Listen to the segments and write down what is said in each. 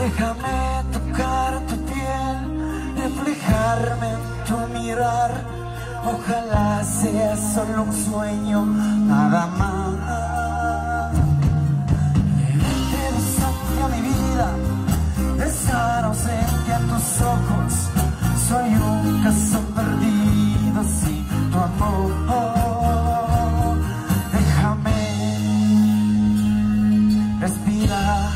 Déjame tocar tu piel, reflejarme en tu mirar. Ojalá sea solo un sueño, nada más. Vente besando mi vida, besar ausente a tus ojos. Soy un caso perdido sin tu amor. Déjame respirar.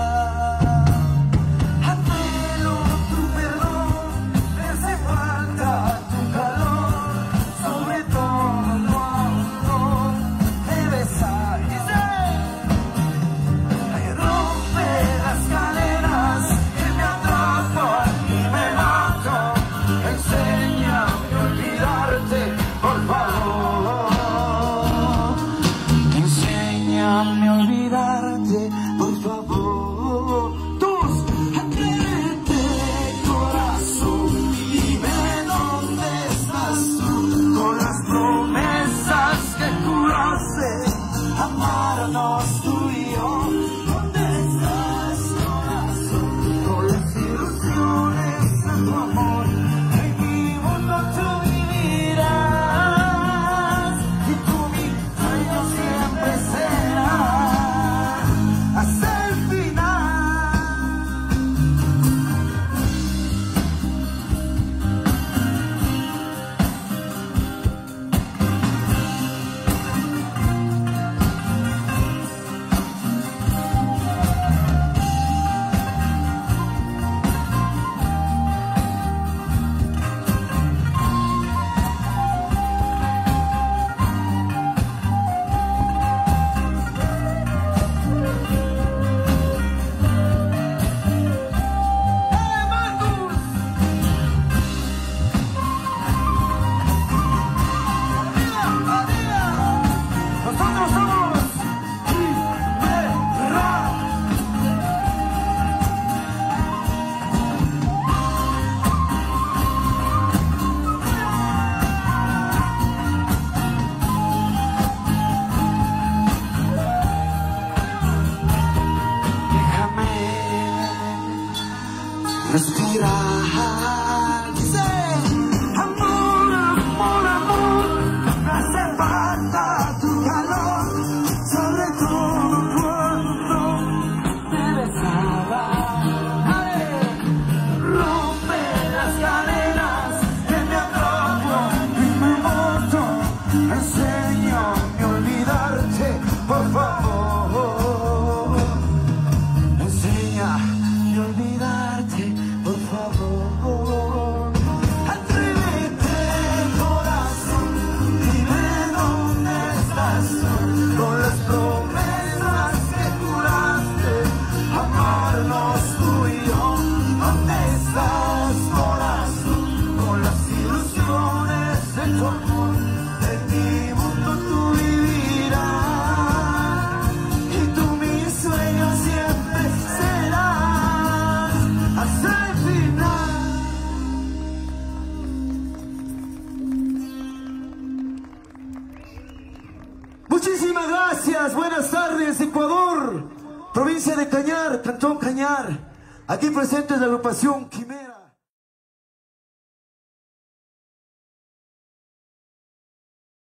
Enséñame a olvidarte, por favor. Todos, atrévete, corazón, dime dónde estás tú, con las promesas que juraste amarnos tú y yo. ¿Dónde estás, corazón, con las ilusiones de tu amor? En mi mundo tú vivirás y tú mi sueño siempre será. Respirar, dice, amor, amor, amor, me hace falta tu calor, sobre todo cuando te besaba. Rompe las cadenas que me atrapan y me matan. Enséñame a olvidarte, por favor. Enséñame a olvidarte, por favor. Atrévete, corazón, dime dónde estás con las promesas que juraste amarnos tú y yo. ¿Dónde estás, corazón, con las ilusiones de tu amor? En mi mundo tú vivirás y tú mi sueño siempre serás. Hasta el final. Muchísimas gracias, buenas tardes, Ecuador, provincia de Cañar, Cantón Cañar. Aquí presente la agrupación